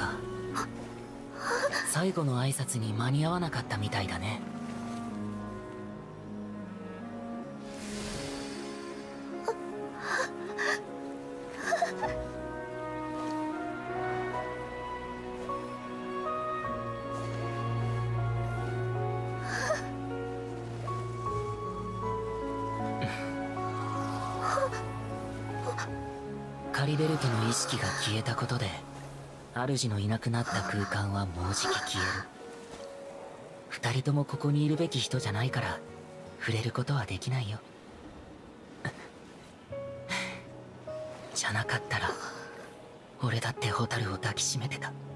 か。最後の挨拶に間に合わなかったみたいだね。カリベル家の意識が消えたことで、主のいなくなった空間はもうじき消える。二人ともここにいるべき人じゃないから触れることはできないよ。じゃなかったら俺だってホタルを抱きしめてた。